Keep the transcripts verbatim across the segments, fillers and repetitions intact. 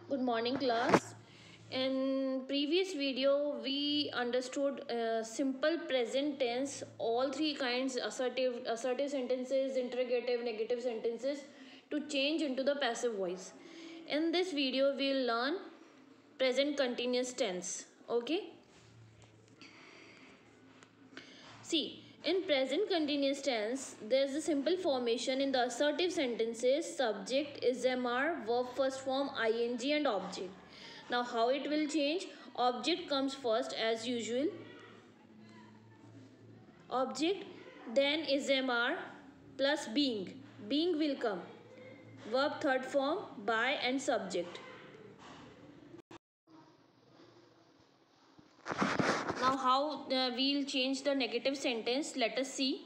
Good morning, class. In previous video, we understood uh, simple present tense, all three kinds: assertive, assertive sentences, interrogative, negative sentences, to change into the passive voice. In this video, we'll learn present continuous tense. Okay. See, in present continuous tense, there's a simple formation in the assertive sentences: subject is M R, verb first form ing and object. Now how it will change? Object comes first as usual. Object, then is M R plus being. Being will come. Verb third form by and subject. Now how uh, we'll change the negative sentence? Let us see.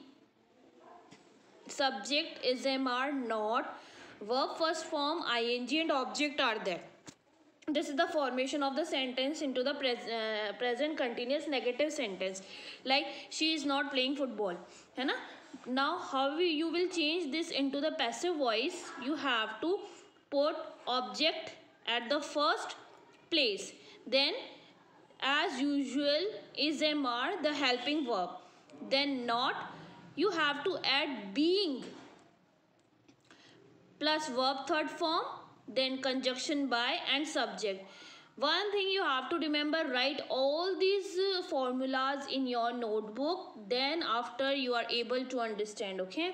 Subject is M R not. Verb first form ing and object are there. This is the formation of the sentence into the pres uh, present continuous negative sentence. Like she is not playing football. है ना? Now how you will change this into the passive voice? You have to put object at the first place. Then as usual is M R, the helping verb. Then not, you have to add being plus verb third form, then conjunction by and subject. One thing you have to remember, write all these uh, formulas in your notebook, then after you are able to understand. Okay,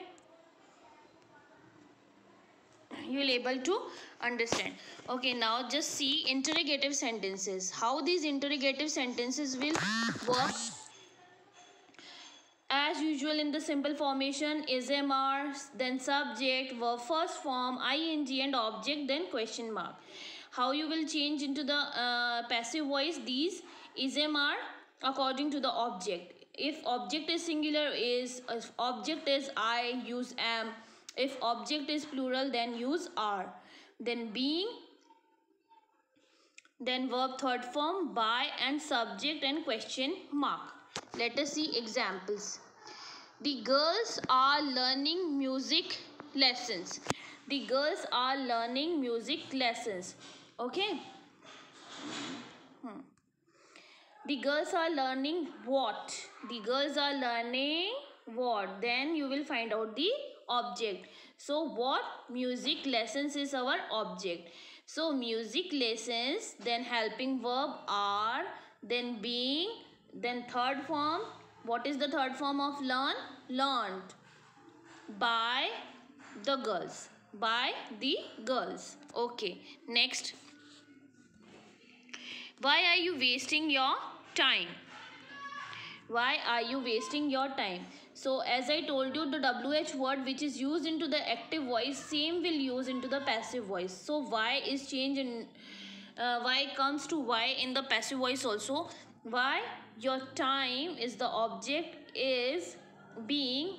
you will able to understand. Okay, now just see interrogative sentences, how these interrogative sentences will work. As usual in the simple formation is M R, then subject, verb first form, ing and object, then question mark. How you will change into the uh, passive voice? These is M R according to the object. If object is singular, is if object is I, use am. If object is plural, then use are. Then being, then verb third form, by and subject and question mark. Let us see examples. The girls are learning music lessons. The girls are learning music lessons. Okay. Hmm. The girls are learning what? The girls are learning what? Then you will find out the object. So what? Music lessons is our object. So music lessons, then helping verb are, then being, then third form. What is the third form of learn? Learned by the girls. By the girls. Okay. Next. Why are you wasting your time? Why are you wasting your time? So as I told you, the W H word which is used into the active voice, same will use into the passive voice. So why is change in uh, why comes to why in the passive voice also. Why your time is the object is being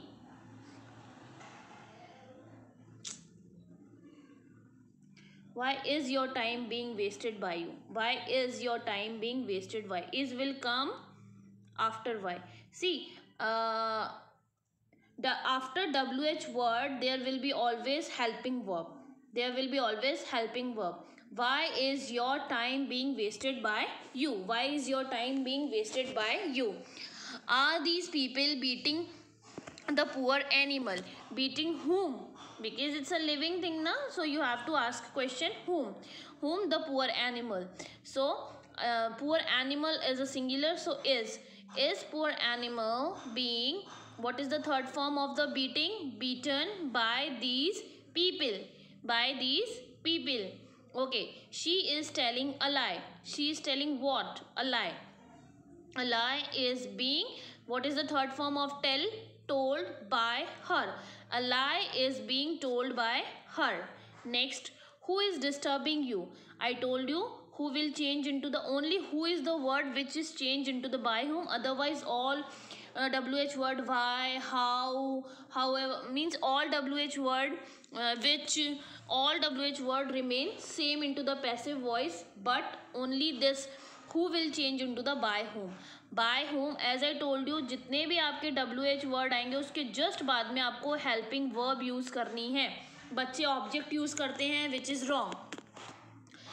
why is your time being wasted by you? Why is your time being wasted? Why is will come after why. See, uh, the after W H word there will be always helping verb. There will be always helping verb. Why is your time being wasted by you? Why is your time being wasted by you? Are these people beating the poor animal? Beating whom? Because it's a living thing now, so you have to ask question whom. Whom? The poor animal. So uh, poor animal is a singular, so is is poor animal being, what is the third form of the beating? Beaten by these people. By these people. Okay, she is telling a lie. She is telling what? A lie. A lie is being, what is the third form of tell? Told by her. A lie is being told by her. Next, who is disturbing you? I told you who will change into the only who is the word which is changed into the by whom. Otherwise all uh, W H word, why, how, however, means all W H word uh, which all W H word remain same into the passive voice, but only this who will change into the by whom. By whom, as I told you, जितने भी आपके W H word आएंगे उसके just बाद में आपको helping verb use करनी है. बच्चे object use करते हैं which is wrong.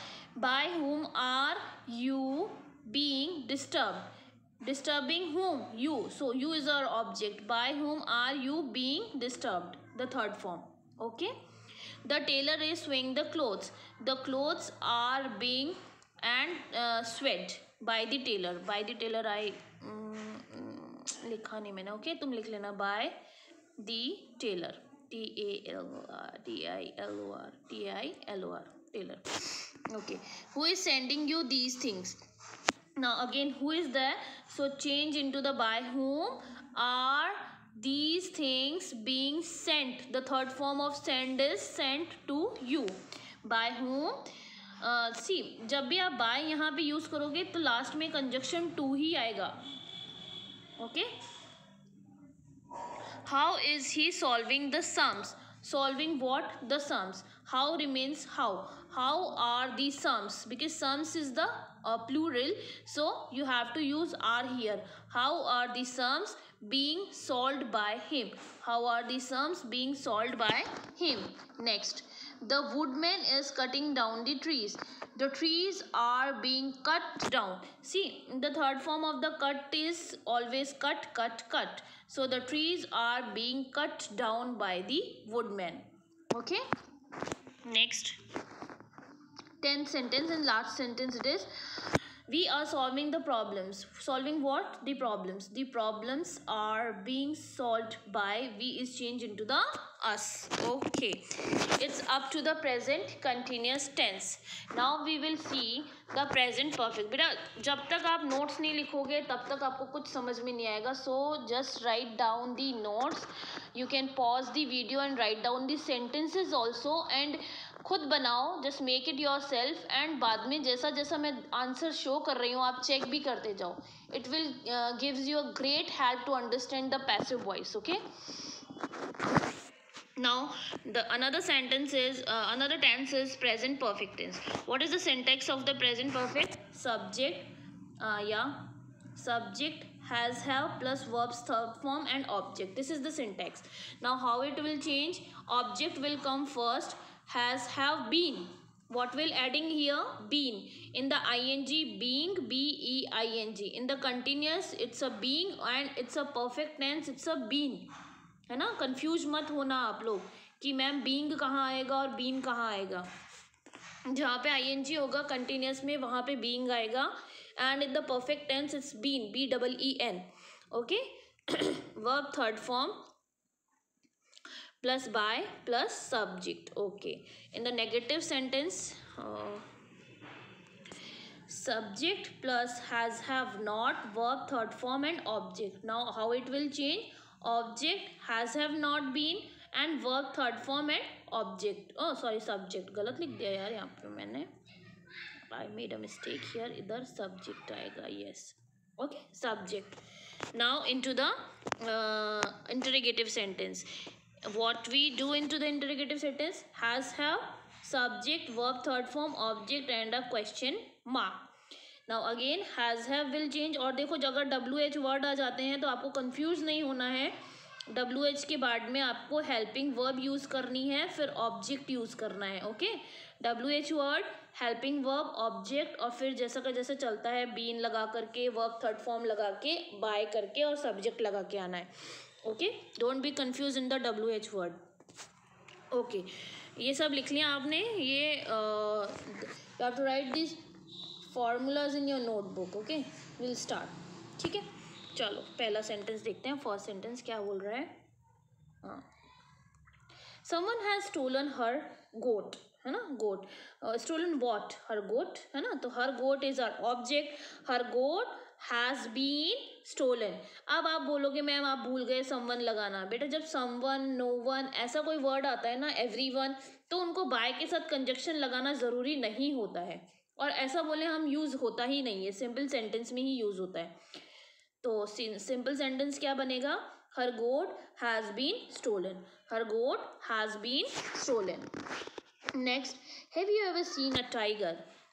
By whom are you being disturbed? Disturbing whom? You. So you is our object. By whom are you being disturbed? The third form. Okay. The tailor is sewing the clothes. The clothes are being and uh, sweat by the tailor. By the tailor I um, लिखा नहीं मैंने. Okay, तुम लिख लेना. By the tailor. T A L O R T I L O R T I L O R tailor. Okay. Who is sending you these things? Now again, who is there? So change into the by whom are these things being sent. The third form of send is sent to you. By whom? C uh, जब भी आप by यहाँ पे use करोगे तो last में conjunction टू ही आएगा. Okay. How is he solving the sums? Solving what? The sums. How remains how. How are the sums? Because sums is the uh, plural. So you have to use are here. How are the sums being solved by him? How are the sums being solved by him? Next. The woodman is cutting down the trees. The trees are being cut down. See, the third form of the cut is always cut, cut, cut. So the trees are being cut down by the woodman. Okay. Next. Tenth sentence and last sentence it is. We are solving the problems. Solving what? The problems. The problems are being solved by. We is changed into the us. Okay. It's up to the present continuous tense. Now we will see the present perfect. बेटा जब तक आप notes नहीं लिखोगे तब तक आपको कुछ समझ में नहीं आएगा. So just write down the notes. You can pause the video and write down the sentences also and खुद बनाओ. Just make it yourself and बाद में जैसा जैसा मैं आंसर शो कर रही हूँ आप चेक भी करते जाओ. It will gives you a great help to understand the passive voice. Okay. Now the another sentence is uh, another tense is present perfect tense. What is the syntax of the present perfect? Subject, uh, yeah, subject has have plus verbs third form and object. This is the syntax. Now how it will change? Object will come first. Has have been. What will adding here? Been. In the ing, being, b e i n g. In the continuous it's a being and it's a perfect tense, it's a been. है ना. Confuse मत होना आप लोग कि ma'am being कहाँ आएगा और बीन कहाँ आएगा. जहाँ पे ing होगा कंटिन्यूस में वहाँ पे बीइंग आएगा and in the perfect tense it's been. B double E N. Okay. Verb third form plus by plus subject. Okay. In the negative sentence, uh, subject plus has have not verb third form and object. Now how it will change? Object has have not been and verb third form and object. Oh sorry, subject गलत लिख दिया यार यहाँ पे मैंने. I made a mistake here. इधर subject आएगा. Yes. Okay. Subject. Now into the uh, interrogative sentence. What we do into the interrogative sentence? Has have subject verb third form object and a question mark. Now again has have will change. और देखो अगर W H word आ जाते हैं तो आपको confuse नहीं होना है. W H के बाद में आपको helping verb use करनी है फिर object use करना है. Okay. W H word helping verb object और फिर जैसा का जैसा चलता है been लगा करके verb third form लगा के by करके और subject लगा के आना है. Okay. Don't be confuse in the W H word. Okay. ये सब लिख लिया आपने. ये you have to write this formulas in your notebook. Okay. Will start. ठीक है. चलो पहला सेंटेंस देखते हैं. फर्स्ट सेंटेंस क्या बोल रहा है. हाँ. Someone has stolen her goat. है ना. Goat. Stolen what? Her goat. है ना. तो her goat is our object. Her goat has been stolen. अब आप बोलोगे मैम आप भूल गए समवन लगाना. बेटा जब समवन, नो वन ऐसा कोई वर्ड आता है ना, एवरीवन, तो उनको बाय के साथ कंजक्शन लगाना ज़रूरी नहीं होता है. और ऐसा बोले हम यूज़ होता ही नहीं है. सिंपल सेंटेंस में ही यूज़ होता है. तो सिंपल सेंटेंस क्या बनेगा? Her goat has been stolen. Her goat has been stolen. Next. Have you ever seen a tiger?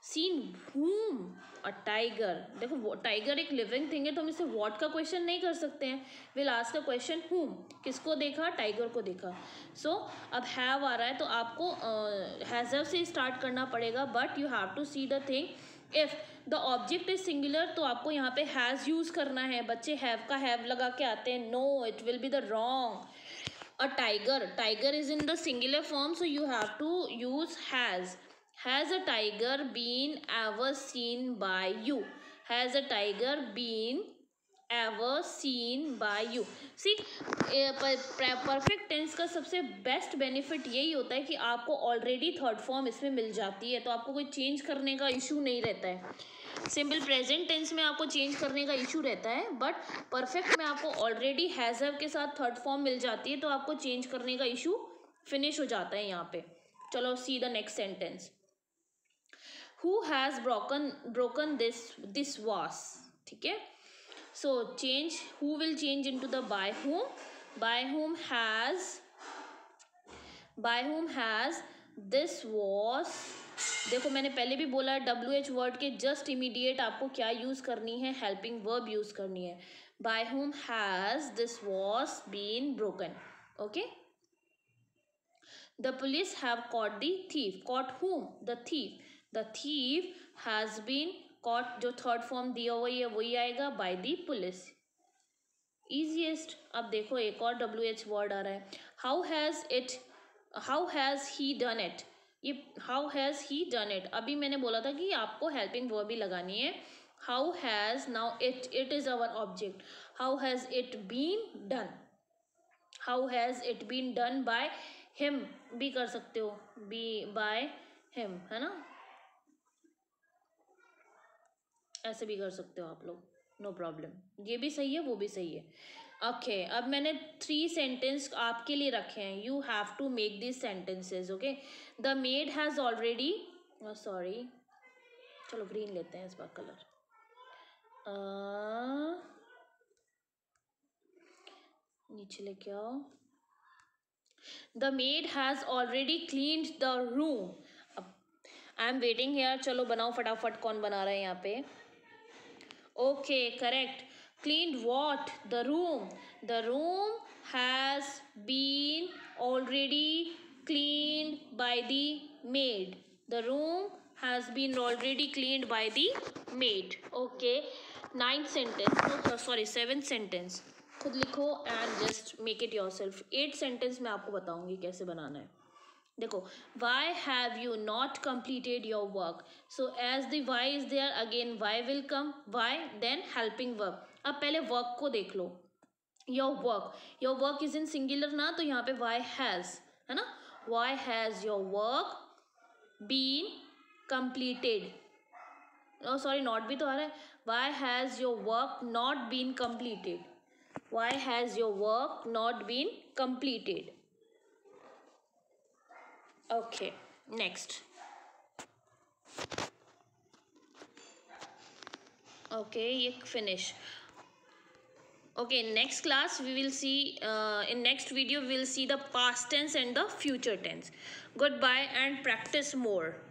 Seen whom, a tiger. देखो टाइगर एक लिविंग थिंग है तो हम इसे वॉट का क्वेश्चन नहीं कर सकते हैं. Will ask a question whom, किसको देखा, टाइगर को देखा. सो so, अब हैव आ रहा है तो आपको हैज़ से स्टार्ट करना पड़ेगा, but you have to see the thing. If the object is singular तो आपको यहाँ पे हैज़ यूज़ करना है. बच्चे हैव का हैव लगा के आते हैं, no, it will be the wrong. A tiger, tiger is in the singular form, so you have to use has. Has a tiger been ever seen by you? Has a tiger been ever seen by you? See, perfect tense का सबसे best benefit यही होता है कि आपको already third form इसमें मिल जाती है, तो आपको कोई चेंज करने का इशू नहीं रहता है. सिंपल प्रेजेंट टेंस में आपको चेंज करने का इशू रहता है, बट परफेक्ट में आपको ऑलरेडी हैज़ हैव के साथ थर्ड फॉर्म मिल जाती है, तो आपको चेंज करने का इशू फिनिश हो जाता है यहाँ पे. चलो see the next sentence. Who has broken broken this this vase. ठीक है, so change, who will change into the by whom. By whom has, by whom has this vase. देखो मैंने पहले भी बोला डब्ल्यू एच वर्ड के just immediate आपको क्या यूज़ करनी है, हेल्पिंग वर्ब यूज़ करनी है. By whom has this vase been broken. Okay, the police have caught the thief. Caught whom, the thief. The thief has been caught, जो third form दिया हुआ है वही आएगा, बाय द पुलिस. ईजीएस्ट. अब देखो एक और डब्ल्यू एच वर्ड आ रहा है. How has it, how has he done it. ये how has he done it, अभी मैंने बोला था कि आपको हेल्पिंग वर्ब भी लगानी है. How has, now it, it is our object. How has it been done. How has it been done by him भी कर सकते हो, बी बाय हिम, है ना, ऐसे भी कर सकते हो आप लोग, नो प्रॉब्लम. ये भी सही है, वो भी सही है. ओके okay, अब मैंने थ्री सेंटेंस आपके लिए रखे हैं. You have to make this sentences. Okay, the maid has already, sorry चलो ग्रीन लेते हैं इस बार कलर. uh, नीचे लेके आओ. The maid has already cleaned the room. अब आई एम वेटिंग हेयर. चलो बनाओ फटाफट, कौन बना रहा है यहाँ पे. Okay correct. Cleaned what? The room. The room has been already cleaned by the maid. The room has been already cleaned by the maid. Okay. Ninth sentence. No, sorry, seventh sentence. खुद लिखो and just make it yourself. Eighth sentence मैं आपको बताऊंगी कैसे बनाना है. देखो, why have you not completed your work? So as the why is there, again why will come. Why, then helping verb. अब पहले वर्क को देख लो. your work, your work is in singular ना, तो यहाँ पे why has, है ना. why has your work been completed. oh sorry, not भी तो आ रहा है. why has your work not been completed. why has your work not been completed. Okay, next. Okay, ये finish. Okay, next class we will see, uh, in next video we will see the past tense and the future tense. Goodbye and practice more.